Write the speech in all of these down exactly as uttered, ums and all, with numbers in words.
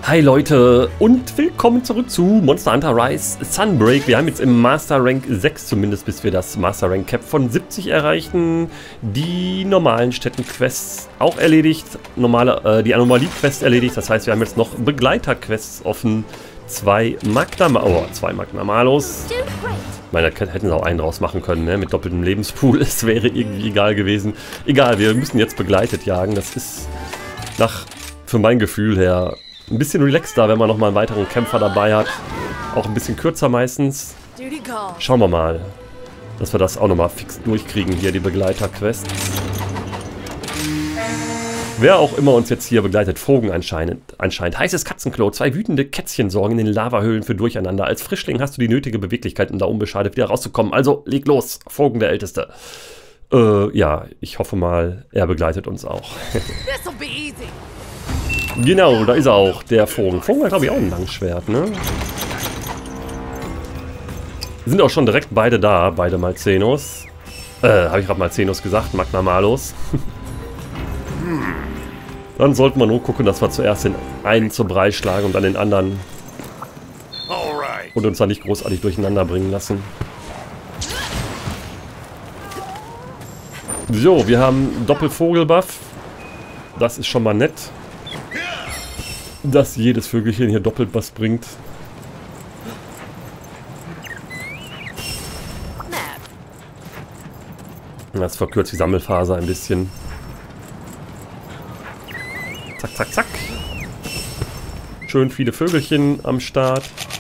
Hi Leute und willkommen zurück zu Monster Hunter Rise Sunbreak. Wir haben jetzt im Master Rank sechs zumindest, bis wir das Master Rank Cap von siebzig erreichen. Die normalen Städtenquests auch erledigt, normale, äh, die Anomalie-Quest erledigt. Das heißt, wir haben jetzt noch Begleiter-Quests offen. Zwei Magna, oh, zwei Magna Malos. Ich meine, da hätten sie auch einen draus machen können, ne? Mit doppeltem Lebenspool. Es wäre irgendwie egal gewesen. Egal, wir müssen jetzt begleitet jagen. Das ist nach, für mein Gefühl her, ein bisschen relaxter, wenn man nochmal einen weiteren Kämpfer dabei hat. Auch ein bisschen kürzer meistens. Schauen wir mal, dass wir das auch nochmal fix durchkriegen hier, die Begleiter-Quests. Wer auch immer uns jetzt hier begleitet, Frogen anscheinend, anscheinend. Heißes Katzenklo, zwei wütende Kätzchen sorgen in den Lavahöhlen für Durcheinander. Als Frischling hast du die nötige Beweglichkeit, um da unbeschadet wieder rauszukommen. Also leg los, Frogen der Älteste. Äh, ja, ich hoffe mal, er begleitet uns auch. Genau, da ist er auch, der Vogel. Vogel hat, glaube ich, auch ein Langschwert, ne? Sind auch schon direkt beide da, beide Malzenos. Äh, habe ich gerade Malzenos gesagt, Magna Malos. Dann sollten wir nur gucken, dass wir zuerst den einen zur Brei schlagen und dann den anderen. Und uns da nicht großartig durcheinander bringen lassen. So, wir haben Doppelvogelbuff. Das ist schon mal nett. Dass jedes Vögelchen hier doppelt was bringt. Das verkürzt die Sammelphase ein bisschen. Zack, zack, zack. Schön viele Vögelchen am Start.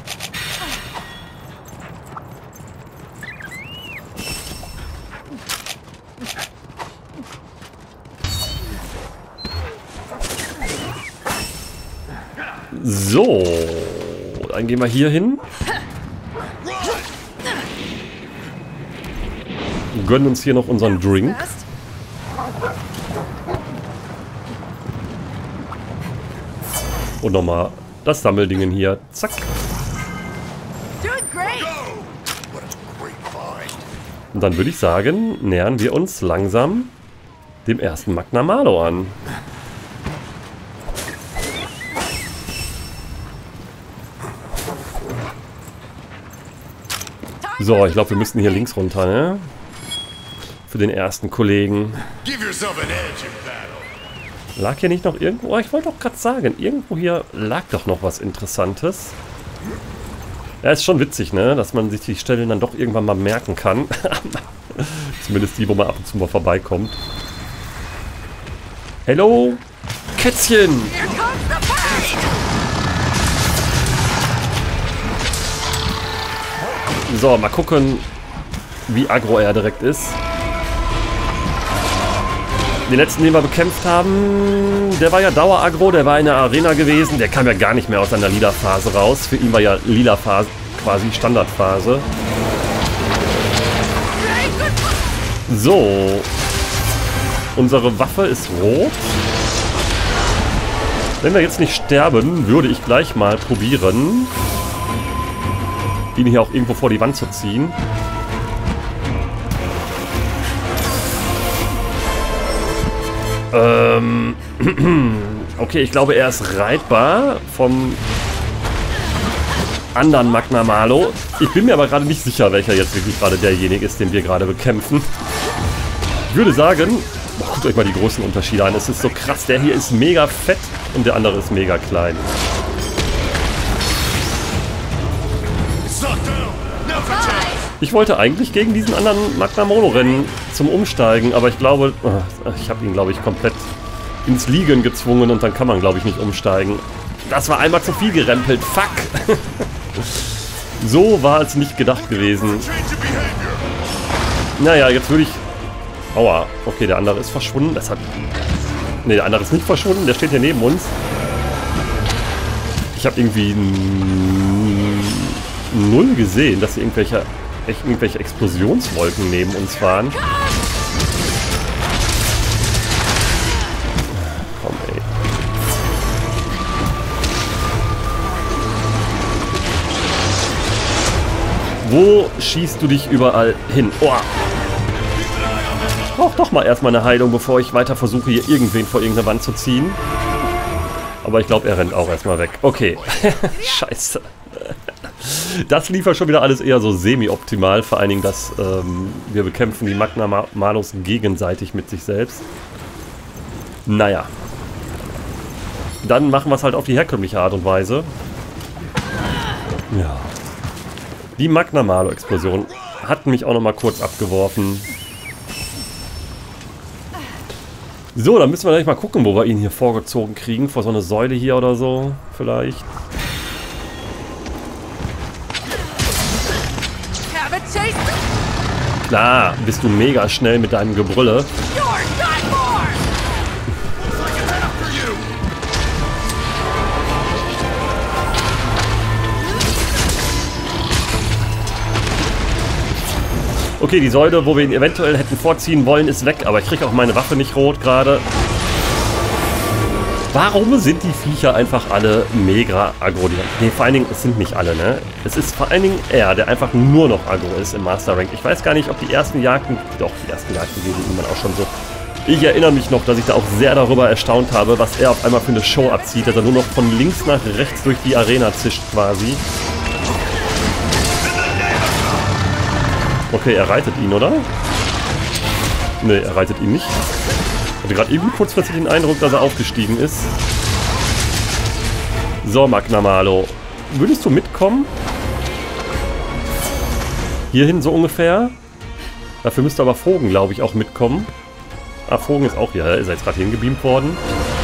So, dann gehen wir hier hin. Gönnen uns hier noch unseren Drink. Und nochmal das Sammeldingen hier. Zack. Und dann würde ich sagen, nähern wir uns langsam dem ersten Magna Malo an. So, ich glaube, wir müssen hier links runter, ne? Für den ersten Kollegen. Lag hier nicht noch irgendwo? Oh, ich wollte doch gerade sagen, irgendwo hier lag doch noch was Interessantes. Ja, ist schon witzig, ne? Dass man sich die Stellen dann doch irgendwann mal merken kann. Zumindest die, wo man ab und zu mal vorbeikommt. Hello, Kätzchen! So, mal gucken, wie aggro er direkt ist. Den letzten, den wir bekämpft haben, der war ja Dauer-Aggro, der war in der Arena gewesen. Der kam ja gar nicht mehr aus seiner Lila-Phase raus. Für ihn war ja Lila-Phase quasi Standardphase. So. Unsere Waffe ist rot. Wenn wir jetzt nicht sterben, würde ich gleich mal probieren, ihn hier auch irgendwo vor die Wand zu ziehen. Ähm, okay, ich glaube, er ist reitbar vom anderen Magna Malo. Ich bin mir aber gerade nicht sicher, welcher jetzt wirklich gerade derjenige ist, den wir gerade bekämpfen. Ich würde sagen, boah, guckt euch mal die großen Unterschiede an. Es ist so krass, der hier ist mega fett und der andere ist mega klein. Ich wollte eigentlich gegen diesen anderen Magna Malo rennen zum Umsteigen, aber ich glaube, ich habe ihn, glaube ich, komplett ins Liegen gezwungen und dann kann man, glaube ich, nicht umsteigen. Das war einmal zu viel gerempelt. Fuck! So war es nicht gedacht gewesen. Naja, jetzt würde ich... Aua, okay, der andere ist verschwunden. Das hat... Ne, der andere ist nicht verschwunden, der steht hier neben uns. Ich habe irgendwie null gesehen, dass hier irgendwelche... echt irgendwelche Explosionswolken neben uns fahren. Komm, ey. Wo schießt du dich überall hin? Oh. Ich brauche doch mal erstmal eine Heilung, bevor ich weiter versuche, hier irgendwen vor irgendeine Wand zu ziehen. Aber ich glaube, er rennt auch erstmal weg. Okay. Scheiße. Das lief ja schon wieder alles eher so semi-optimal. Vor allen Dingen, dass ähm, wir bekämpfen die Magna Malos gegenseitig mit sich selbst. Naja. Dann machen wir es halt auf die herkömmliche Art und Weise. Ja. Die Magna Malo-Explosion hat mich auch noch mal kurz abgeworfen. So, dann müssen wir gleich mal gucken, wo wir ihn hier vorgezogen kriegen. Vor so eine Säule hier oder so, vielleicht. Klar, bist du mega schnell mit deinem Gebrülle. Okay, die Säule, wo wir ihn eventuell hätten vorziehen wollen, ist weg, aber ich kriege auch meine Waffe nicht rot gerade. Warum sind die Viecher einfach alle mega aggro? Ne, vor allen Dingen, es sind nicht alle, ne? Es ist vor allen Dingen er, der einfach nur noch aggro ist im Master Rank. Ich weiß gar nicht, ob die ersten Jagden... Doch, die ersten Jagden gehen man auch schon so. Ich erinnere mich noch, dass ich da auch sehr darüber erstaunt habe, was er auf einmal für eine Show abzieht, dass er nur noch von links nach rechts durch die Arena zischt quasi. Okay, er reitet ihn, oder? Ne, er reitet ihn nicht. Ich hatte gerade eben kurzfristig den Eindruck, dass er aufgestiegen ist. So, Magna Malo. Würdest du mitkommen? Hierhin so ungefähr? Dafür müsste aber Vogen, glaube ich, auch mitkommen. Ah, Vogen ist auch hier. Ist er jetzt gerade hingebeamt worden?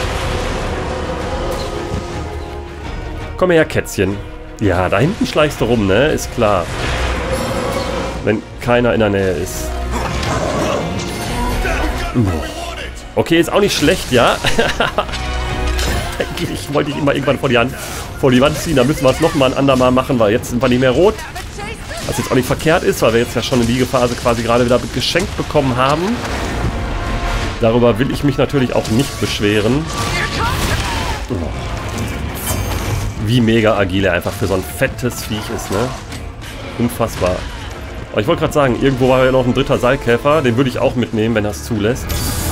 Komm her, Kätzchen. Ja, da hinten schleichst du rum, ne? Ist klar. Wenn keiner in der Nähe ist. Okay, ist auch nicht schlecht, ja? Ich wollte ihn immer irgendwann vor die, Hand, vor die Wand ziehen. Da müssen wir es nochmal ein andermal machen, weil jetzt sind wir nicht mehr rot. Was jetzt auch nicht verkehrt ist, weil wir jetzt ja schon eine Liegephase quasi gerade wieder geschenkt bekommen haben. Darüber will ich mich natürlich auch nicht beschweren. Wie mega agil er einfach für so ein fettes Viech ist, ne? Unfassbar. Aber ich wollte gerade sagen, irgendwo war ja noch ein dritter Seilkäfer. Den würde ich auch mitnehmen, wenn er es zulässt.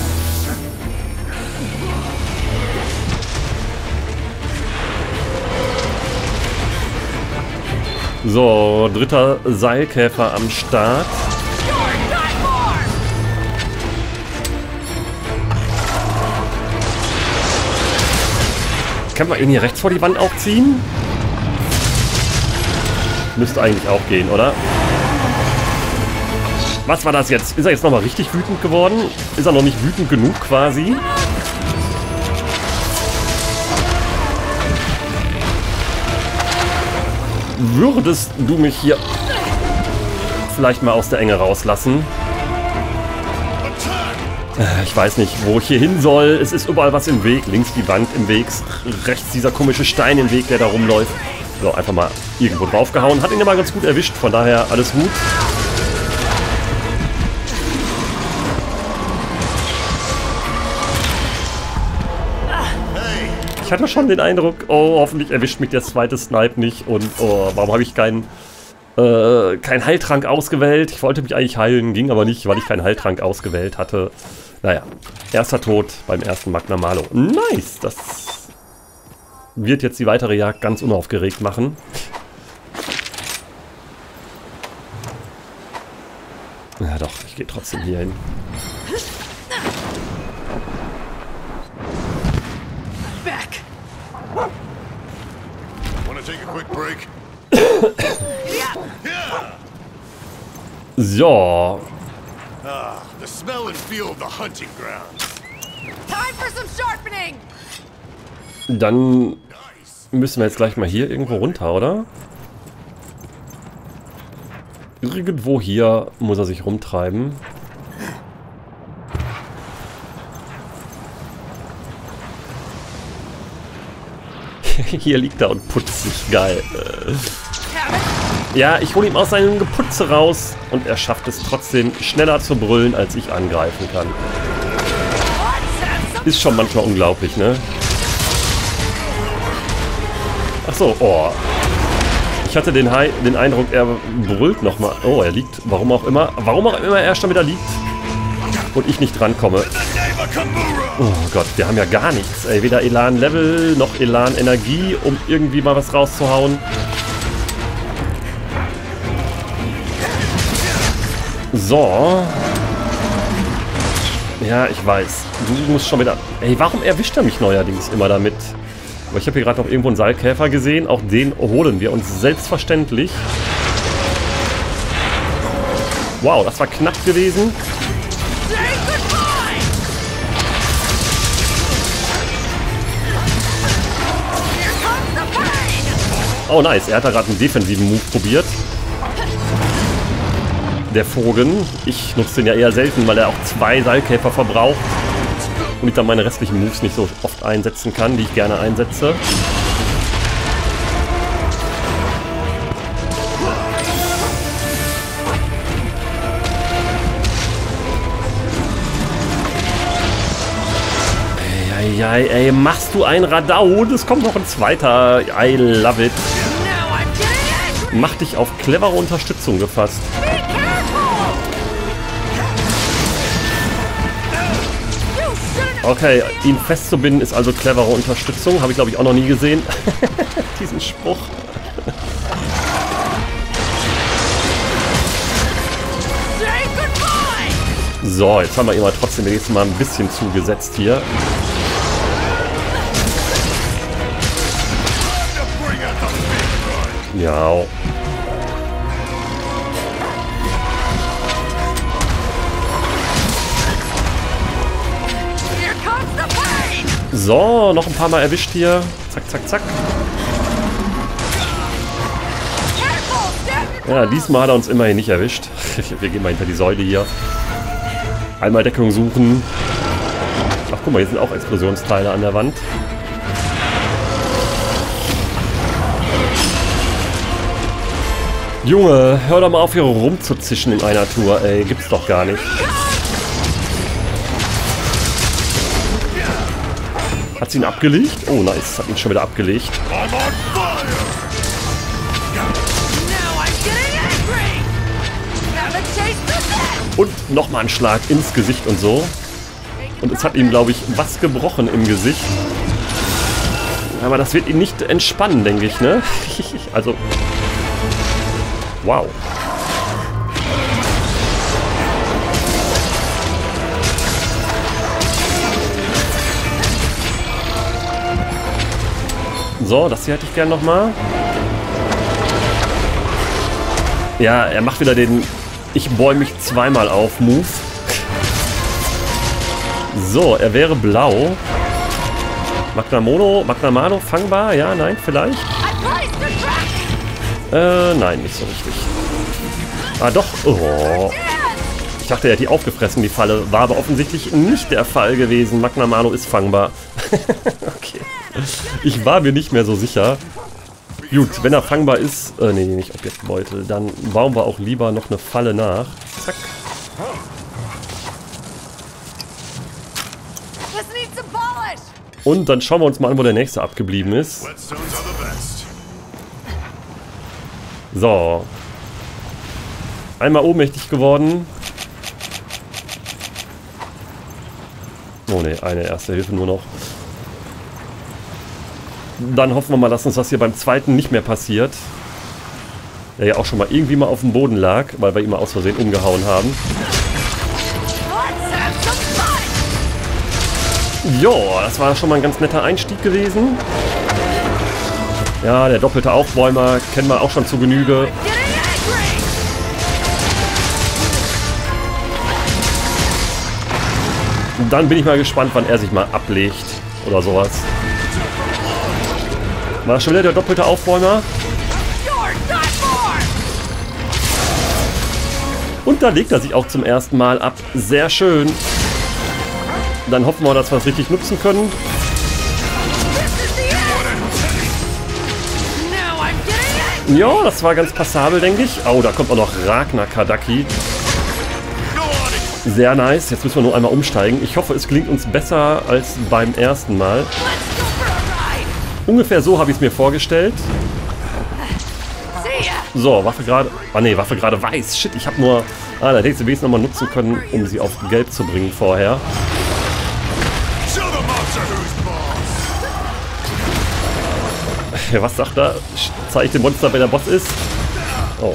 So, dritter Seilkäfer am Start. Kann man ihn hier rechts vor die Wand auch ziehen? Müsste eigentlich auch gehen, oder? Was war das jetzt? Ist er jetzt nochmal richtig wütend geworden? Ist er noch nicht wütend genug quasi? Würdest du mich hier vielleicht mal aus der Enge rauslassen? Ich weiß nicht, wo ich hier hin soll. Es ist überall was im Weg. Links die Wand im Weg, rechts dieser komische Stein im Weg, der da rumläuft. So, einfach mal irgendwo draufgehauen. Hat ihn aber ganz gut erwischt, von daher alles gut. Ich hatte schon den Eindruck, oh, hoffentlich erwischt mich der zweite Snipe nicht. Und oh, warum habe ich keinen äh, keinen Heiltrank ausgewählt? Ich wollte mich eigentlich heilen, ging aber nicht, weil ich keinen Heiltrank ausgewählt hatte. Naja, erster Tod beim ersten Magna Malo. Nice, das wird jetzt die weitere Jagd ganz unaufgeregt machen. Ja doch, ich gehe trotzdem hier hin. So. Dann müssen wir jetzt gleich mal hier irgendwo runter, oder? Irgendwo hier muss er sich rumtreiben. Hier liegt er und putzt sich. Geil. Ja, ich hole ihm aus seinem Geputze raus und er schafft es trotzdem schneller zu brüllen, als ich angreifen kann. Ist schon manchmal unglaublich, ne? Ach so, oh. Ich hatte den, Hai, den Eindruck, er brüllt nochmal. Oh, er liegt, warum auch immer. Warum auch immer er schon wieder liegt und ich nicht drankomme. Oh Gott, wir haben ja gar nichts. Ey, weder Elan-Level noch Elan-Energie, um irgendwie mal was rauszuhauen. So. Ja, ich weiß. Du musst schon wieder... Ey, warum erwischt er mich neuerdings immer damit? Aber ich habe hier gerade noch irgendwo einen Seilkäfer gesehen. Auch den holen wir uns selbstverständlich. Wow, das war knapp gewesen. Oh nice, er hat da gerade einen defensiven Move probiert. Der Vogel. Ich nutze den ja eher selten, weil er auch zwei Seilkäfer verbraucht. Und ich dann meine restlichen Moves nicht so oft einsetzen kann, die ich gerne einsetze. Ey, ey, ey, machst du ein Radau? Es kommt noch ein zweiter. I love it. Mach dich auf clevere Unterstützung gefasst. Okay, ihn festzubinden ist also clevere Unterstützung. Habe ich, glaube ich, auch noch nie gesehen. Diesen Spruch. So, jetzt haben wir ihm mal trotzdem wenigstens mal ein bisschen zugesetzt hier. Ja. So, noch ein paar Mal erwischt hier. Zack, zack, zack. Ja, diesmal hat er uns immerhin nicht erwischt. Wir gehen mal hinter die Säule hier. Einmal Deckung suchen. Ach, guck mal, hier sind auch Explosionsteile an der Wand. Junge, hör doch mal auf, hier rumzuzischen in einer Tour, ey. Gibt's doch gar nicht. Hat sie ihn abgelegt? Oh, nice. Hat ihn schon wieder abgelegt. Und nochmal ein Schlag ins Gesicht und so. Und es hat ihm, glaube ich, was gebrochen im Gesicht. Aber das wird ihn nicht entspannen, denke ich, ne? Also... Wow. So, das hier hätte ich gern nochmal. Ja, er macht wieder den Ich bäume mich zweimal auf Move. So, er wäre blau. Magnamono, Magnamano fangbar? Ja, nein, vielleicht? Äh, nein, nicht so richtig. Ah, doch. Oh. Ich dachte, er hätte die aufgefressen, die Falle. War aber offensichtlich nicht der Fall gewesen. Magnamano ist fangbar. Okay. Ich war mir nicht mehr so sicher. Gut, wenn er fangbar ist... Äh, nee, nicht Objektbeutel. Dann bauen wir auch lieber noch eine Falle nach. Zack. Und dann schauen wir uns mal an, wo der nächste abgeblieben ist. So. Einmal ohnmächtig geworden. Oh ne, eine erste Hilfe nur noch. Dann hoffen wir mal, dass uns das hier beim zweiten nicht mehr passiert. Der ja auch schon mal irgendwie mal auf dem Boden lag, weil wir ihn mal aus Versehen umgehauen haben. Jo, das war schon mal ein ganz netter Einstieg gewesen. Ja, der doppelte Aufbäumer kennen wir auch schon zu Genüge. Und dann bin ich mal gespannt, wann er sich mal ablegt oder sowas. War schon wieder der doppelte Aufbäumer. Und da legt er sich auch zum ersten Mal ab. Sehr schön. Dann hoffen wir, dass wir es richtig nutzen können. Ja, das war ganz passabel, denke ich. Oh, da kommt auch noch Ragnar Kadaki. Sehr nice. Jetzt müssen wir nur einmal umsteigen. Ich hoffe, es gelingt uns besser als beim ersten Mal. Ungefähr so habe ich es mir vorgestellt. So, Waffe gerade... Ah ne, Waffe gerade weiß. Shit, ich habe nur... Ah, da hätte ich sie wenigstens nochmal nutzen können, um sie auf gelb zu bringen vorher. Was sagt er? Zeigt dem Monster, wer der Boss ist. Oh.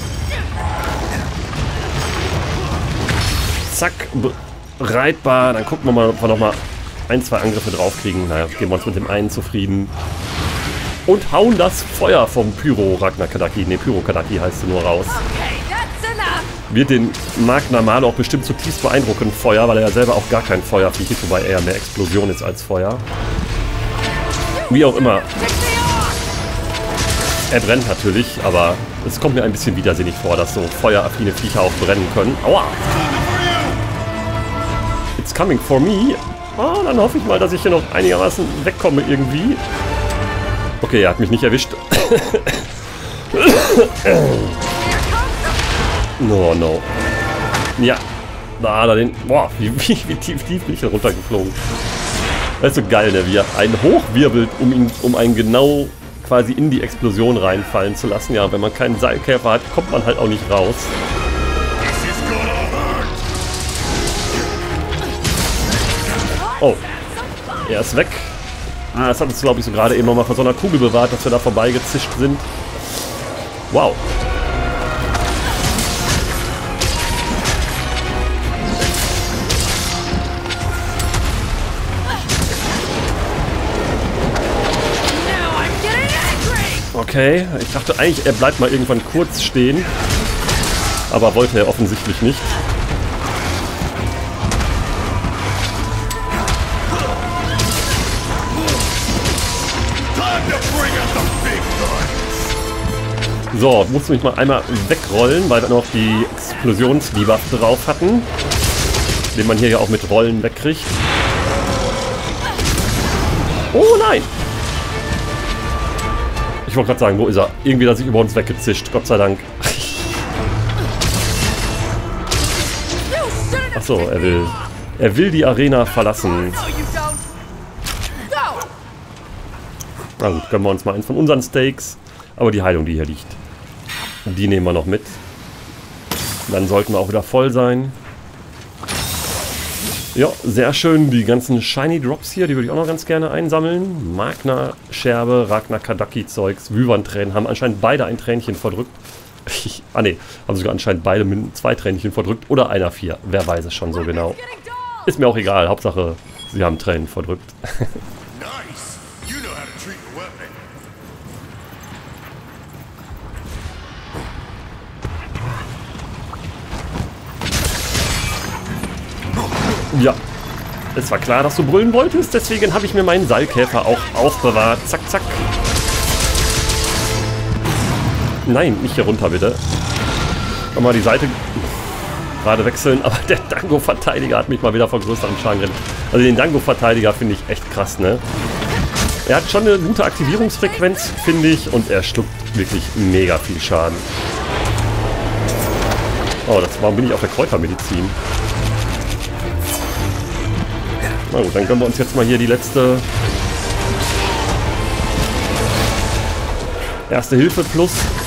Zack. Reitbar. Dann gucken wir mal, ob wir nochmal ein, zwei Angriffe draufkriegen. Naja, geben wir uns mit dem einen zufrieden. Und hauen das Feuer vom Pyro Ragnar Kadaki, ne, Pyro Kadaki heißt sie nur raus. Wird den Magna Malo auch bestimmt zutiefst beeindrucken, Feuer, weil er ja selber auch gar kein Feuer fliegt, wobei er mehr Explosion ist als Feuer. Wie auch immer. Er brennt natürlich, aber es kommt mir ein bisschen widersinnig vor, dass so feueraffine Viecher auch brennen können. Aua! It's coming for me. Oh, dann hoffe ich mal, dass ich hier noch einigermaßen wegkomme irgendwie. Okay, er hat mich nicht erwischt. No, no. Ja. Da hat er den... Boah, wie, wie, wie tief, tief bin ich da runtergeflogen. Das ist so geil, ne? Wie er einen hochwirbelt, um ihn, um einen genau quasi in die Explosion reinfallen zu lassen. Ja, wenn man keinen Seilkäfer hat, kommt man halt auch nicht raus. Oh. Er ist weg. Ah, das hat uns, glaube ich, so gerade eben nochmal von so einer Kugel bewahrt, dass wir da vorbeigezischt sind. Wow. Okay, ich dachte eigentlich, er bleibt mal irgendwann kurz stehen. Aber wollte er offensichtlich nicht. So, musste mich mal einmal wegrollen, weil wir noch die Explosionsdebuff drauf hatten. Den man hier ja auch mit Rollen wegkriegt. Oh nein! Ich wollte gerade sagen, wo ist er? Irgendwie hat er sich über uns weggezischt, Gott sei Dank. Achso, er will... Er will die Arena verlassen. Na gut, gönnen wir uns mal einen von unseren Steaks. Aber die Heilung, die hier liegt, die nehmen wir noch mit. Dann sollten wir auch wieder voll sein. Ja, sehr schön. Die ganzen Shiny Drops hier, die würde ich auch noch ganz gerne einsammeln. Magna, Scherbe, Ragnar Kadaki Zeugs, Wyvern-Tränen haben anscheinend beide ein Tränchen verdrückt. Ah ne, haben sogar anscheinend beide mit zwei Tränchen verdrückt. Oder einer vier. Wer weiß es schon so genau. Ist mir auch egal. Hauptsache, sie haben Tränen verdrückt. Ja, es war klar, dass du brüllen wolltest, deswegen habe ich mir meinen Seilkäfer auch aufbewahrt. Zack, zack. Nein, nicht hier runter, bitte. Nochmal die Seite gerade wechseln, aber der Dango-Verteidiger hat mich mal wieder vor größerem Schaden gerettet. Also den Dango-Verteidiger finde ich echt krass, ne? Er hat schon eine gute Aktivierungsfrequenz, finde ich, und er schluckt wirklich mega viel Schaden. Oh, das, warum bin ich auf der Kräutermedizin? Na gut, dann gönnen wir uns jetzt mal hier die letzte Erste Hilfe plus.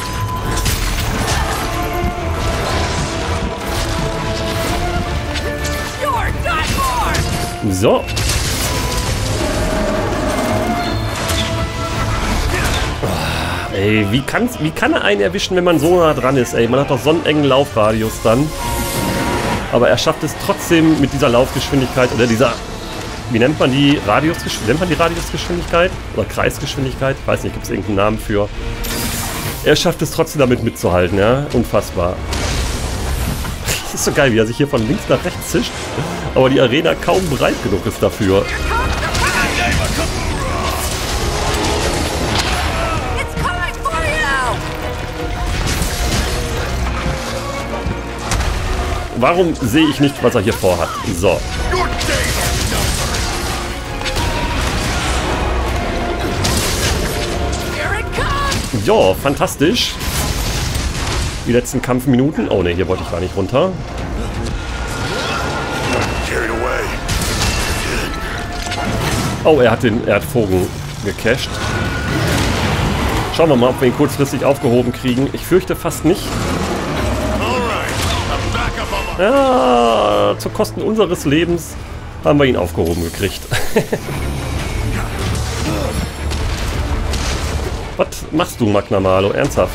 So. Oh, ey, wie, kann's, wie kann er einen erwischen, wenn man so nah dran ist? Ey, man hat doch so einen engen Laufradius dann. Aber er schafft es trotzdem mit dieser Laufgeschwindigkeit oder dieser... Wie nennt man die Radiusgeschwindigkeit? Nennt man die Radiusgeschwindigkeit? Oder Kreisgeschwindigkeit? Ich weiß nicht, gibt es irgendeinen Namen für. Er schafft es trotzdem damit mitzuhalten, ja? Unfassbar. Das ist so geil, wie er sich hier von links nach rechts zischt, aber die Arena kaum breit genug ist dafür. Warum sehe ich nicht, was er hier vorhat? So. Ja, fantastisch. Die letzten Kampfminuten. Oh ne, hier wollte ich gar nicht runter. Oh, er hat den, er hat Vogel gecached. Schauen wir mal, ob wir ihn kurzfristig aufgehoben kriegen. Ich fürchte fast nicht. Ja, zu Kosten unseres Lebens haben wir ihn aufgehoben gekriegt. Was machst du, Magna Malo? Ernsthaft?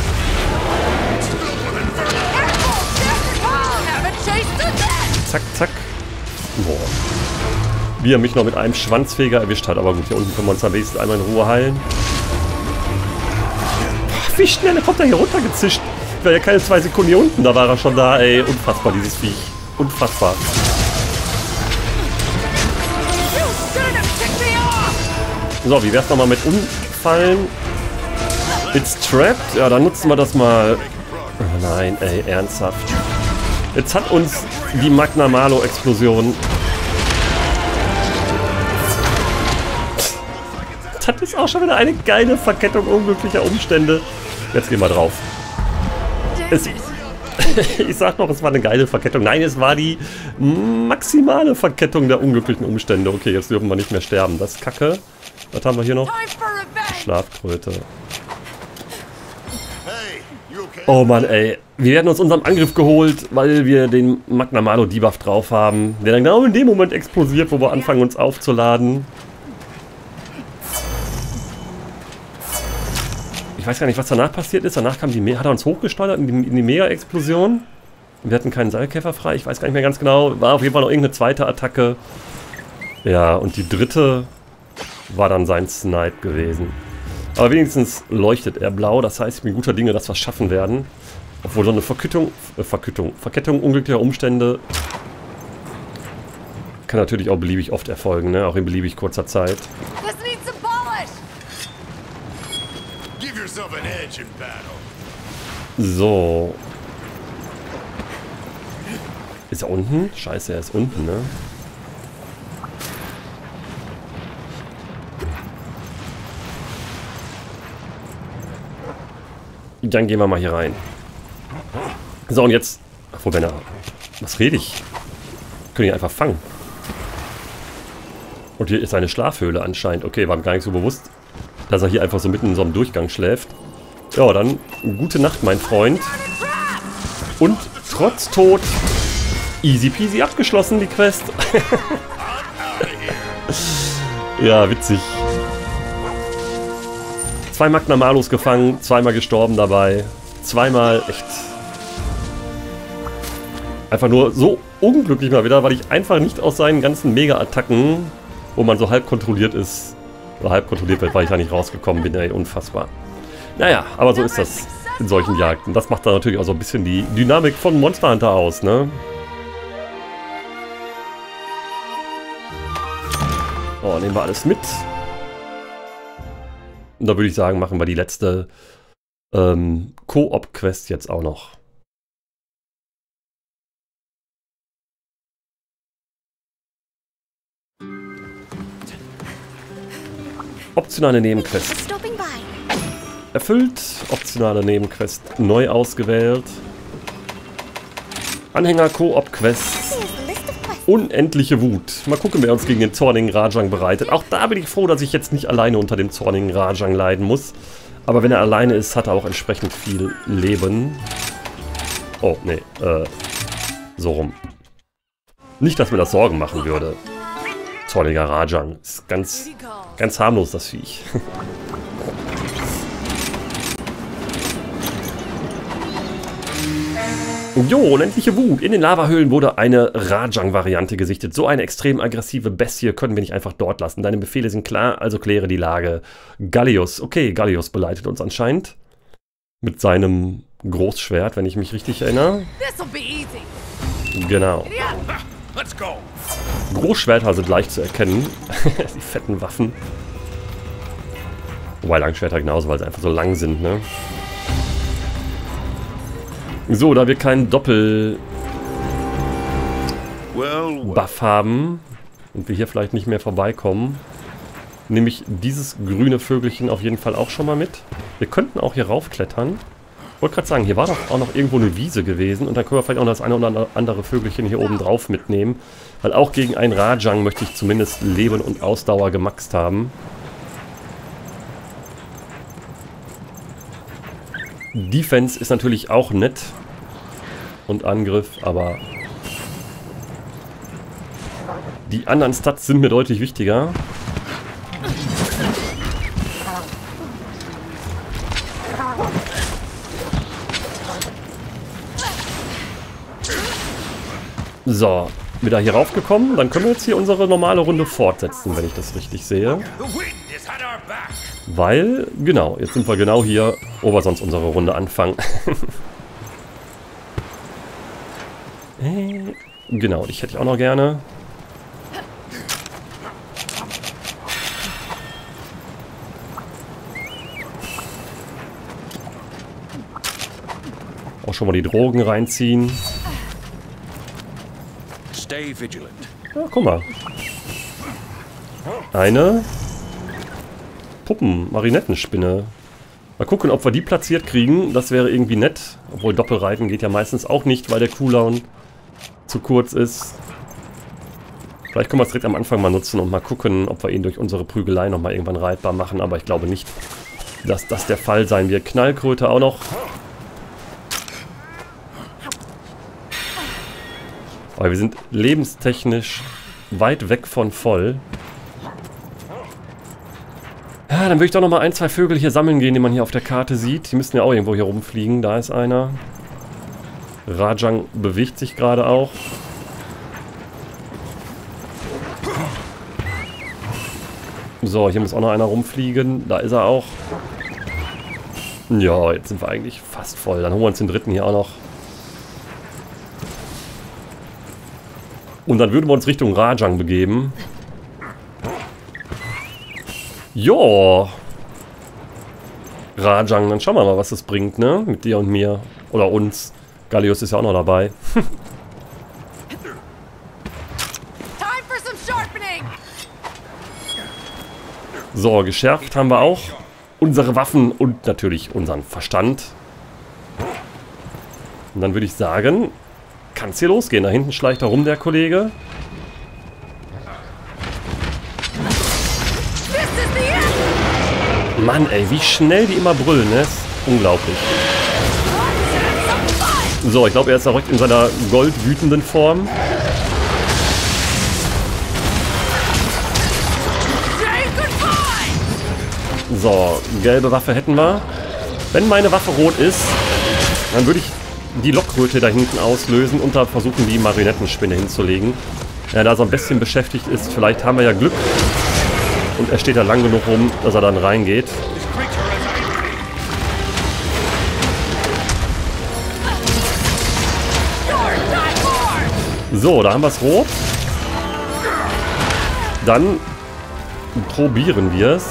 Zack, zack. Boah. Wie er mich noch mit einem Schwanzfeger erwischt hat. Aber gut, hier unten können wir uns am wenigsten einmal in Ruhe heilen. Wie schnell kommt er hier runtergezischt? Ich war ja keine zwei Sekunden hier unten. Da war er schon da, ey. Unfassbar, dieses Viech. Unfassbar. So, wie wär's nochmal mit Umfallen? It's trapped? Ja, dann nutzen wir das mal. Oh nein, ey, ernsthaft. Jetzt hat uns die Magna Malo Explosion. Das ist auch schon wieder eine geile Verkettung unglücklicher Umstände. Jetzt gehen wir drauf. Es, ich sag noch, es war eine geile Verkettung. Nein, es war die maximale Verkettung der unglücklichen Umstände. Okay, jetzt dürfen wir nicht mehr sterben. Das ist Kacke. Was haben wir hier noch? Schlafkröte. Oh Mann, ey. Wir werden uns unserem Angriff geholt, weil wir den Magna Malo Debuff drauf haben. Der dann genau in dem Moment explodiert, wo wir anfangen, uns aufzuladen. Ich weiß gar nicht, was danach passiert ist. Danach kam die Me- hat er uns hochgesteuert in die, in die Mega-Explosion. Wir hatten keinen Seilkäfer frei. Ich weiß gar nicht mehr ganz genau. War auf jeden Fall noch irgendeine zweite Attacke. Ja, und die dritte war dann sein Snipe gewesen. Aber wenigstens leuchtet er blau. Das heißt, ich bin guter Dinge, dass wir es schaffen werden. Obwohl so eine Verkettung, äh, Verkettung, Verkettung unglücklicher Umstände kann natürlich auch beliebig oft erfolgen, ne? Auch in beliebig kurzer Zeit. So. Ist er unten? Scheiße, er ist unten, ne? Dann gehen wir mal hier rein. So, und jetzt... Ach, wenn er... Was rede ich? Können ihn einfach fangen. Und hier ist eine Schlafhöhle anscheinend. Okay, war mir gar nicht so bewusst, dass er hier einfach so mitten in so einem Durchgang schläft. Ja, dann gute Nacht, mein Freund. Und trotz Tod easy peasy abgeschlossen, die Quest. Ja, witzig. Zwei Magna Malos gefangen, zweimal gestorben dabei. Zweimal echt... Einfach nur so unglücklich mal wieder, weil ich einfach nicht aus seinen ganzen Mega-Attacken, wo man so halb kontrolliert ist, oder halb kontrolliert wird, weil ich da nicht rausgekommen bin. Ey, unfassbar. Naja, aber so ist das in solchen Jagden. Das macht dann natürlich auch so ein bisschen die Dynamik von Monster Hunter aus, ne? Oh, nehmen wir alles mit. Und da würde ich sagen, machen wir die letzte ähm, Koop-Quest jetzt auch noch. Optionale Nebenquest. Erfüllt. Optionale Nebenquest neu ausgewählt. Anhänger Koop-Quest. Unendliche Wut. Mal gucken, wer uns gegen den zornigen Rajang bereitet. Auch da bin ich froh, dass ich jetzt nicht alleine unter dem zornigen Rajang leiden muss. Aber wenn er alleine ist, hat er auch entsprechend viel Leben. Oh, nee. Äh, so rum. Nicht, dass mir das Sorgen machen würde. Zorniger Rajang. Ist ganz, ganz harmlos, das Viech. Jo, unendliche Wut. In den Lavahöhlen wurde eine Rajang-Variante gesichtet. So eine extrem aggressive Bestie können wir nicht einfach dort lassen. Deine Befehle sind klar, also kläre die Lage. Gallius. Okay, Gallius beleitet uns anscheinend. Mit seinem Großschwert, wenn ich mich richtig erinnere. Genau. Großschwerter sind leicht zu erkennen. Die fetten Waffen. Wobei Langschwerter genauso, weil sie einfach so lang sind, ne? So, da wir keinen Doppel-Buff haben und wir hier vielleicht nicht mehr vorbeikommen, nehme ich dieses grüne Vögelchen auf jeden Fall auch schon mal mit. Wir könnten auch hier raufklettern. Ich wollte gerade sagen, hier war doch auch noch irgendwo eine Wiese gewesen und da können wir vielleicht auch das eine oder andere Vögelchen hier oben drauf mitnehmen. Weil auch gegen einen Rajang möchte ich zumindest Leben und Ausdauer gemaxt haben. Defense ist natürlich auch nett und Angriff, aber die anderen Stats sind mir deutlich wichtiger. So, wieder hier raufgekommen. Dann können wir jetzt hier unsere normale Runde fortsetzen, wenn ich das richtig sehe. Weil, genau, jetzt sind wir genau hier, wo wir sonst unsere Runde anfangen. äh, genau, dich hätte ich auch noch gerne. Auch schon mal die Drogen reinziehen. Ja, guck mal. Eine Puppen-Marinettenspinne. Mal gucken, ob wir die platziert kriegen. Das wäre irgendwie nett. Obwohl Doppelreiten geht ja meistens auch nicht, weil der Cooldown zu kurz ist. Vielleicht können wir es direkt am Anfang mal nutzen und mal gucken, ob wir ihn durch unsere Prügelei nochmal irgendwann reitbar machen. Aber ich glaube nicht, dass das der Fall sein wird. Knallkröte auch noch. Aber wir sind lebenstechnisch weit weg von voll. Ja, dann würde ich doch noch mal ein, zwei Vögel hier sammeln gehen, die man hier auf der Karte sieht. Die müssten ja auch irgendwo hier rumfliegen. Da ist einer. Rajang bewegt sich gerade auch. So, hier muss auch noch einer rumfliegen. Da ist er auch. Ja, jetzt sind wir eigentlich fast voll. Dann holen wir uns den dritten hier auch noch. Und dann würden wir uns Richtung Rajang begeben. Jo. Rajang, dann schauen wir mal, was das bringt, ne? Mit dir und mir. Oder uns. Gallius ist ja auch noch dabei. So, geschärft haben wir auch unsere Waffen und natürlich unseren Verstand. Und dann würde ich sagen, kann es hier losgehen. Da hinten schleicht herum der Kollege. Mann, ey, wie schnell die immer brüllen, ne? Ist unglaublich. So, ich glaube, er ist direkt in seiner goldwütenden Form. So, gelbe Waffe hätten wir. Wenn meine Waffe rot ist, dann würde ich die Lockröte da hinten auslösen und da versuchen, die Marionettenspinne hinzulegen. Ja, da so ein bisschen beschäftigt ist, vielleicht haben wir ja Glück. Und er steht da lang genug rum, dass er dann reingeht. So, da haben wir es rot. Dann probieren wir es.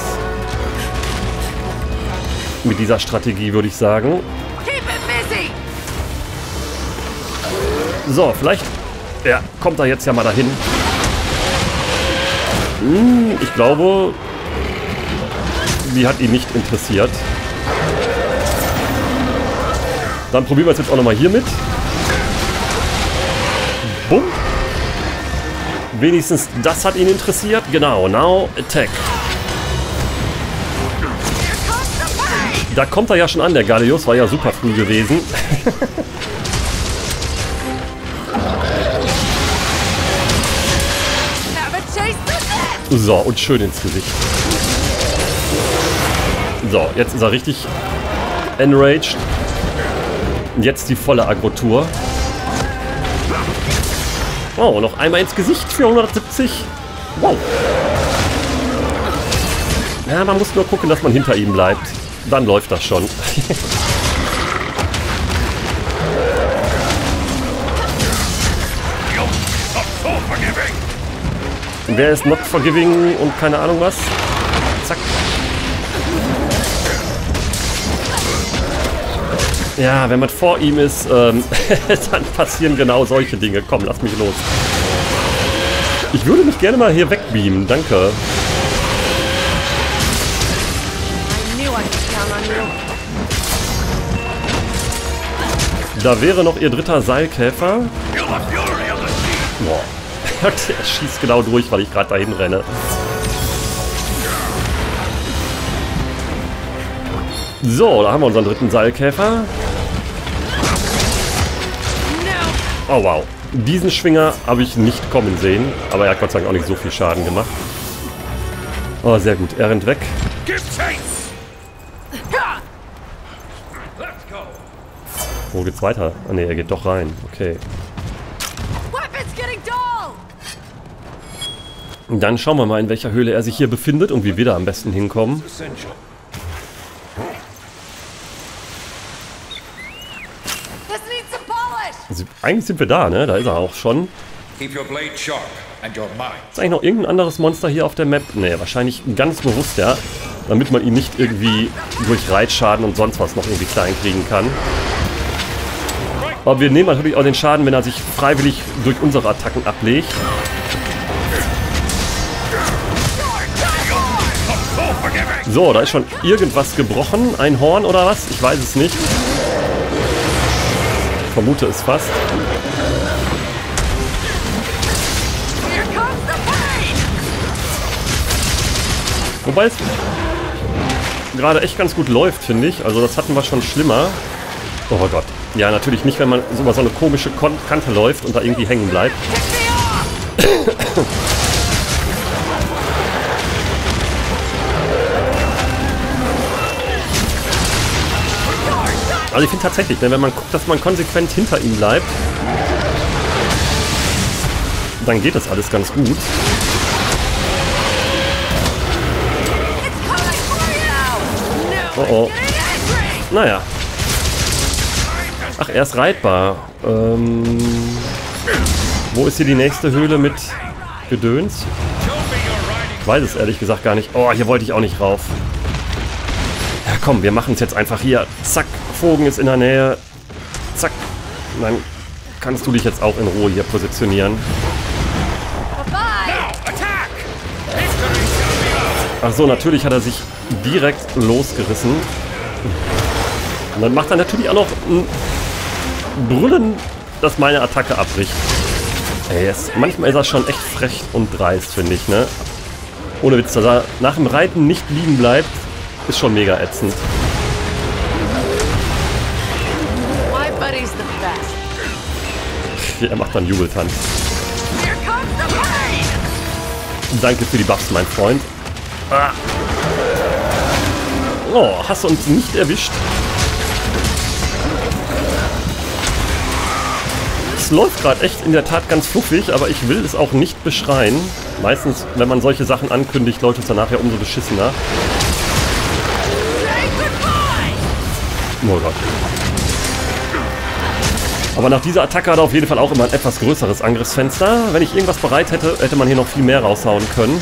Mit dieser Strategie würde ich sagen. So, vielleicht ja, kommt er jetzt ja mal dahin. Hm, ich glaube, die hat ihn nicht interessiert. Dann probieren wir es jetzt auch nochmal hier mit. Bumm. Wenigstens das hat ihn interessiert. Genau, now attack. Da kommt er ja schon an, der Gallius. War ja super früh gewesen. So, und schön ins Gesicht. So, jetzt ist er richtig enraged. Und jetzt die volle Agro-Tour. Oh, noch einmal ins Gesicht. vierhundertsiebzig. Wow. Ja, man muss nur gucken, dass man hinter ihm bleibt. Dann läuft das schon. Wer ist not forgiving und keine Ahnung was? Zack. Ja, wenn man vor ihm ist, ähm, dann passieren genau solche Dinge. Komm, lass mich los. Ich würde mich gerne mal hier wegbeamen. Danke. Da wäre noch ihr dritter Seilkäfer. Boah. Er schießt genau durch, weil ich gerade dahin renne. So, da haben wir unseren dritten Seilkäfer. Oh wow. Diesen Schwinger habe ich nicht kommen sehen. Aber er hat Gott sei Dank auch nicht so viel Schaden gemacht. Oh, sehr gut. Er rennt weg. Wo geht's weiter? Ah ne, er geht doch rein. Okay. Und dann schauen wir mal, in welcher Höhle er sich hier befindet und wie wir da am besten hinkommen. Also, eigentlich sind wir da, ne? Da ist er auch schon. Ist eigentlich noch irgendein anderes Monster hier auf der Map? Ne, wahrscheinlich ganz bewusst, ja. Damit man ihn nicht irgendwie durch Reitschaden und sonst was noch irgendwie klein kriegen kann. Aber wir nehmen natürlich auch den Schaden, wenn er sich freiwillig durch unsere Attacken ablegt. So, da ist schon irgendwas gebrochen. Ein Horn oder was? Ich weiß es nicht. Ich vermute es fast. Wobei es gerade echt ganz gut läuft, finde ich. Also das hatten wir schon schlimmer. Oh Gott. Ja, natürlich nicht, wenn man so über so eine komische Kon Kante läuft und da irgendwie hängen bleibt. Also ich finde tatsächlich, wenn man guckt, dass man konsequent hinter ihm bleibt, dann geht das alles ganz gut. Oh oh. Naja. Ach, er ist reitbar. Ähm, wo ist hier die nächste Höhle mit Gedöns? Ich weiß es ehrlich gesagt gar nicht. Oh, hier wollte ich auch nicht rauf. Ja komm, wir machen es jetzt einfach hier. Zack, Vogel ist in der Nähe. Zack. Und dann kannst du dich jetzt auch in Ruhe hier positionieren. Ach so, natürlich hat er sich direkt losgerissen. Und dann macht er natürlich auch noch ein Brüllen, das meine Attacke abbricht. Ey, jetzt, manchmal ist er schon echt frech und dreist, finde ich, ne? Ohne Witz, dass er nach dem Reiten nicht liegen bleibt, ist schon mega ätzend. Er macht dann Jubeltanz. Danke für die Buffs, mein Freund. Ah. Oh, hast du uns nicht erwischt? Es läuft gerade echt in der Tat ganz fluffig, aber ich will es auch nicht beschreien. Meistens, wenn man solche Sachen ankündigt, läuft es danach ja umso beschissener. Oh Gott. Aber nach dieser Attacke hat er auf jeden Fall auch immer ein etwas größeres Angriffsfenster. Wenn ich irgendwas bereit hätte, hätte man hier noch viel mehr raushauen können.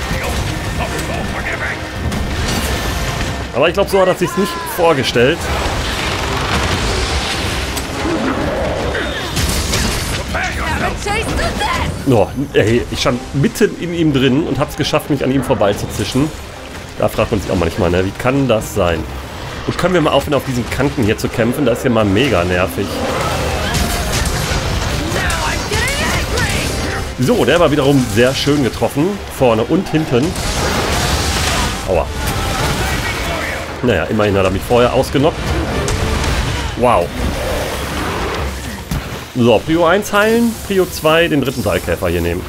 Aber ich glaube, so hat er sich nicht vorgestellt. Oh, ey, ich stand mitten in ihm drin und habe es geschafft, mich an ihm vorbeizuzischen. Da fragt man sich auch manchmal, ne, wie kann das sein? Und können wir mal aufhören, auf diesen Kanten hier zu kämpfen? Das ist ja mal mega nervig. So, der war wiederum sehr schön getroffen. Vorne und hinten. Aua. Naja, immerhin hat er mich vorher ausgenockt. Wow. So, Prio eins heilen, Prio zwei den dritten Seilkäfer hier nehmen.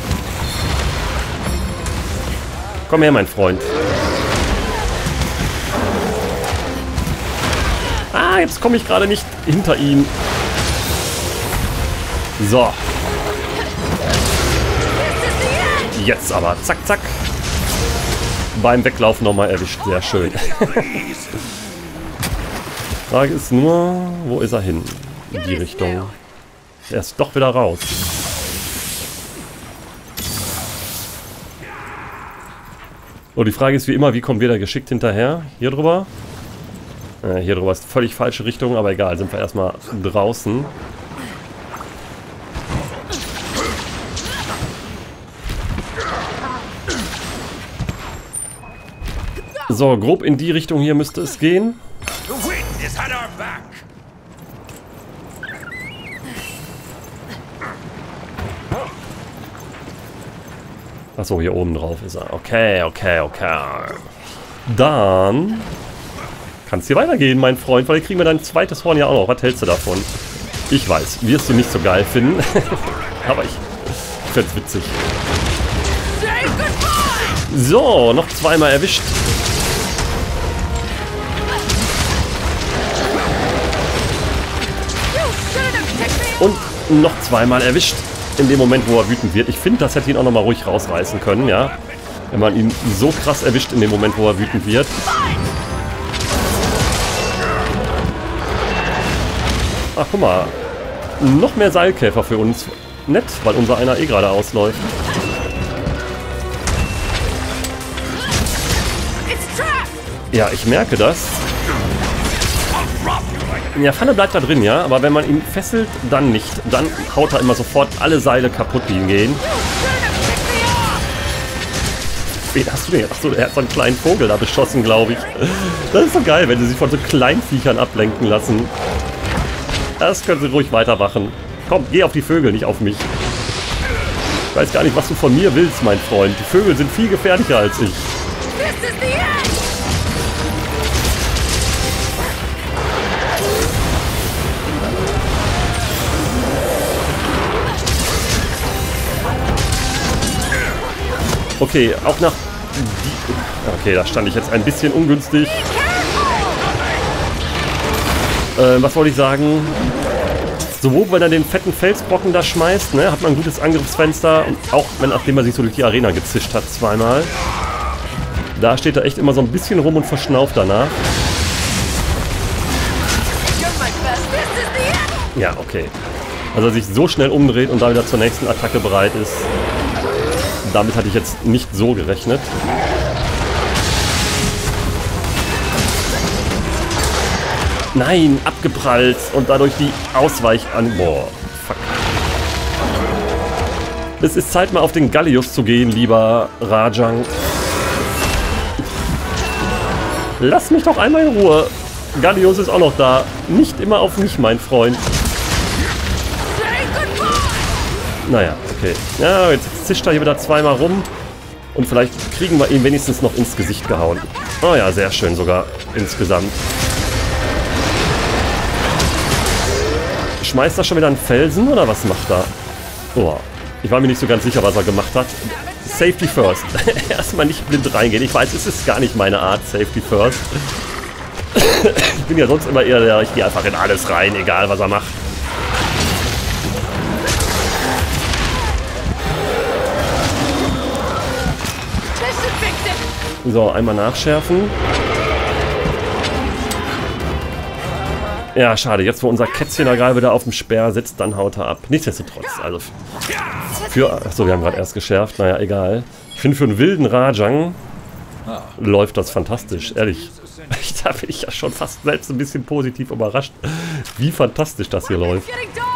Komm her, mein Freund. Ah, jetzt komme ich gerade nicht hinter ihm. So. Jetzt aber. Zack, zack. Beim Weglaufen nochmal erwischt. Sehr schön. Frage ist nur, wo ist er hin? In die Richtung. Er ist doch wieder raus. So, die Frage ist wie immer, wie kommen wir da geschickt hinterher? Hier drüber? Äh, hier drüber ist völlig falsche Richtung, aber egal, sind wir erstmal draußen. So, grob in die Richtung hier müsste es gehen. Achso, hier oben drauf ist er. Okay, okay, okay. Dann kann es hier weitergehen, mein Freund, weil hier kriegen wir dein zweites Horn ja auch noch. Was hältst du davon? Ich weiß, wirst du nicht so geil finden. Aber ich finde es witzig. So, noch zweimal erwischt. Und noch zweimal erwischt. In dem Moment, wo er wütend wird. Ich finde, das hätte ihn auch nochmal ruhig rausreißen können, ja. Wenn man ihn so krass erwischt in dem Moment, wo er wütend wird. Ach, guck mal. Noch mehr Seilkäfer für uns. Nett, weil unser einer eh gerade ausläuft. Ja, ich merke das. Ja, Pfanne bleibt da drin, ja. Aber wenn man ihn fesselt, dann nicht. Dann haut er immer sofort alle Seile kaputt, die ihn gehen. Wen hast du denn? Achso, er hat so einen kleinen Vogel da beschossen, glaube ich. Das ist so geil, wenn sie sich von so kleinen Viechern ablenken lassen. Das können sie ruhig weitermachen. Komm, geh auf die Vögel, nicht auf mich. Ich weiß gar nicht, was du von mir willst, mein Freund. Die Vögel sind viel gefährlicher als ich. Okay, auch nach... Okay, da stand ich jetzt ein bisschen ungünstig. Äh, was wollte ich sagen? Sowohl, wenn er den fetten Felsbrocken da schmeißt, ne, hat man ein gutes Angriffsfenster. Und auch wenn, nachdem er sich so durch die Arena gezischt hat, zweimal. Da steht er echt immer so ein bisschen rum und verschnauft danach. Ja, okay. Also er sich so schnell umdreht und da wieder zur nächsten Attacke bereit ist. Damit hatte ich jetzt nicht so gerechnet. Nein, abgeprallt und dadurch die Ausweich an... Boah, fuck. Es ist Zeit, mal auf den Gallius zu gehen, lieber Rajang. Lass mich doch einmal in Ruhe. Gallius ist auch noch da. Nicht immer auf mich, mein Freund. Naja, okay. Ja, jetzt zischt er hier wieder zweimal rum. Und vielleicht kriegen wir ihn wenigstens noch ins Gesicht gehauen. Oh ja, sehr schön sogar insgesamt. Schmeißt er schon wieder einen Felsen oder was macht er? Oh, ich war mir nicht so ganz sicher, was er gemacht hat. Safety first. Erstmal nicht blind reingehen. Ich weiß, es ist gar nicht meine Art, Safety first. Ich bin ja sonst immer eher der, ich gehe einfach in alles rein, egal was er macht. So, einmal nachschärfen. Ja, schade. Jetzt, wo unser Kätzchen da gerade wieder auf dem Speer sitzt, dann haut er ab. Nichtsdestotrotz. Also für... Achso, wir haben gerade erst geschärft. Naja, egal. Ich finde, für einen wilden Rajang läuft das fantastisch. Ehrlich. Da bin ich ja schon fast selbst ein bisschen positiv überrascht, wie fantastisch das hier läuft.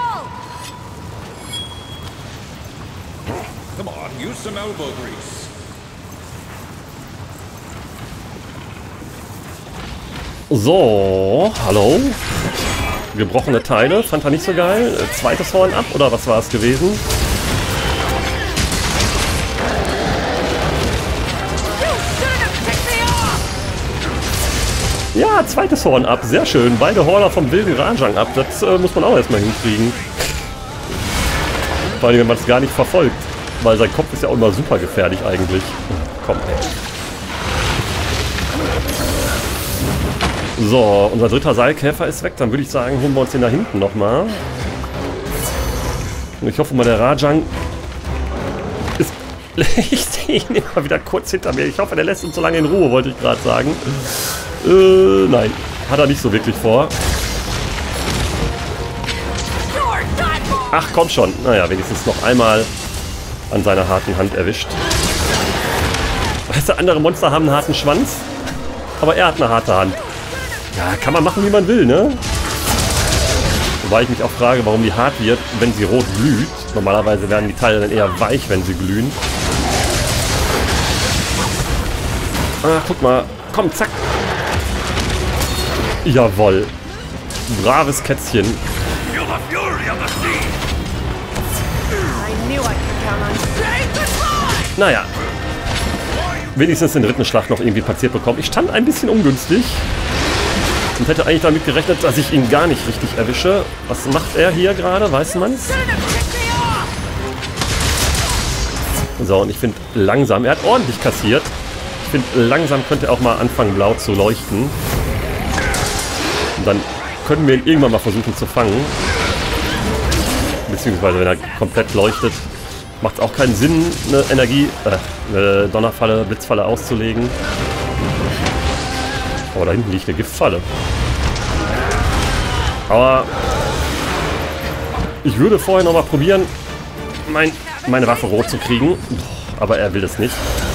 So, hallo. Gebrochene Teile, fand er nicht so geil. Zweites Horn ab, oder was war es gewesen? Ja, zweites Horn ab, sehr schön. Beide Horner vom wilden Rajang ab, das äh, muss man auch erstmal hinkriegen. Vor allem, wenn man es gar nicht verfolgt. Weil sein Kopf ist ja auch immer super gefährlich eigentlich. Komm, ey. So, unser dritter Seilkäfer ist weg. Dann würde ich sagen, holen wir uns den da hinten nochmal. Und ich hoffe mal, der Rajang ist... Ich sehe ihn immer wieder kurz hinter mir. Ich hoffe, der lässt uns so lange in Ruhe, wollte ich gerade sagen. Äh, nein. Hat er nicht so wirklich vor. Ach, komm schon. Naja, wenigstens noch einmal an seiner harten Hand erwischt. Weißt du, andere Monster haben einen harten Schwanz, aber er hat eine harte Hand. Ja, kann man machen, wie man will, ne? Wobei ich mich auch frage, warum die hart wird, wenn sie rot glüht. Normalerweise werden die Teile dann eher weich, wenn sie glühen. Ah, guck mal. Komm, zack. Jawoll. Braves Kätzchen. Naja. Wenigstens den dritten Schlag noch irgendwie platziert bekommen. Ich stand ein bisschen ungünstig. Und hätte eigentlich damit gerechnet, dass ich ihn gar nicht richtig erwische. Was macht er hier gerade? Weiß man's? So, und ich finde langsam, er hat ordentlich kassiert. Ich finde langsam könnte er auch mal anfangen, blau zu leuchten. Und dann können wir ihn irgendwann mal versuchen zu fangen. Beziehungsweise wenn er komplett leuchtet, macht es auch keinen Sinn, eine Energie, äh, eine Donnerfalle, Blitzfalle auszulegen. Aber da hinten liegt eine Giftfalle. Aber ich würde vorher noch mal probieren, mein, meine Waffe rot zu kriegen. Aber er will es nicht.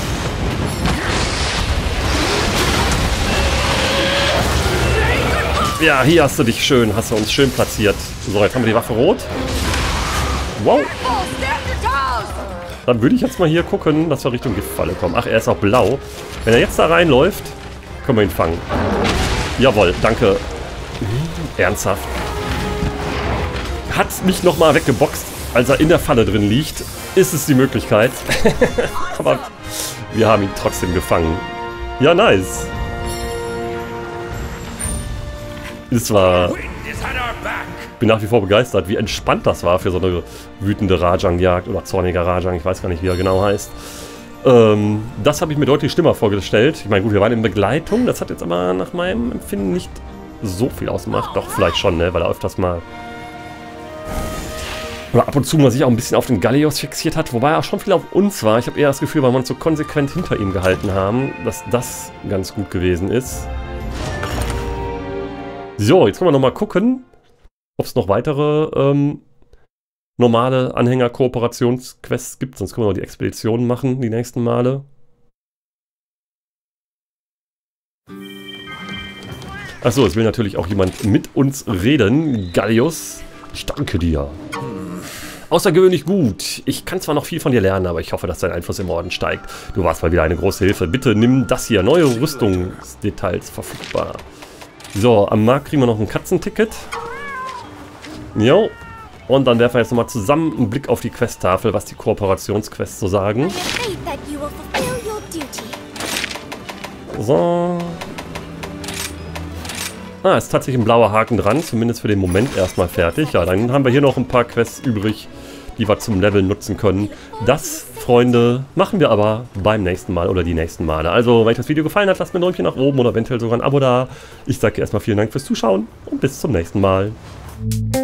Ja, hier hast du dich schön, hast du uns schön platziert. So, jetzt haben wir die Waffe rot. Wow. Dann würde ich jetzt mal hier gucken, dass wir Richtung Giftfalle kommen. Ach, er ist auch blau. Wenn er jetzt da reinläuft, können wir ihn fangen. Jawohl, danke. Ernsthaft. Hat mich nochmal weggeboxt, als er in der Falle drin liegt. Ist es die Möglichkeit. Aber wir haben ihn trotzdem gefangen. Ja, nice. Es war... Ich bin nach wie vor begeistert, wie entspannt das war für so eine wütende Rajang-Jagd oder zorniger Rajang, ich weiß gar nicht, wie er genau heißt. Ähm, das habe ich mir deutlich schlimmer vorgestellt. Ich meine, gut, wir waren in Begleitung, das hat jetzt aber nach meinem Empfinden nicht so viel ausgemacht. Doch, vielleicht schon, ne, weil er öfters mal... Oder ab und zu mal sich auch ein bisschen auf den Gallios fixiert hat, wobei er auch schon viel auf uns war. Ich habe eher das Gefühl, weil wir uns so konsequent hinter ihm gehalten haben, dass das ganz gut gewesen ist. So, jetzt können wir nochmal gucken, ob es noch weitere ähm, normale Anhänger-Kooperationsquests gibt. Sonst können wir noch die Expeditionen machen, die nächsten Male. Achso, es will natürlich auch jemand mit uns reden. Gallios, ich danke dir. Außergewöhnlich gut. Ich kann zwar noch viel von dir lernen, aber ich hoffe, dass dein Einfluss im Orden steigt. Du warst mal wieder eine große Hilfe. Bitte nimm das hier. Neue Rüstungsdetails verfügbar. So, am Markt kriegen wir noch ein Katzenticket. Jo. Und dann werfen wir jetzt nochmal zusammen einen Blick auf die Questtafel, was die Kooperationsquests so sagen. So. Ah, ist tatsächlich ein blauer Haken dran, zumindest für den Moment erstmal fertig. Ja, dann haben wir hier noch ein paar Quests übrig, die wir zum Level nutzen können. Das, Freunde, machen wir aber beim nächsten Mal oder die nächsten Male. Also, wenn euch das Video gefallen hat, lasst mir ein Däumchen nach oben oder eventuell sogar ein Abo da. Ich sage erstmal vielen Dank fürs Zuschauen und bis zum nächsten Mal.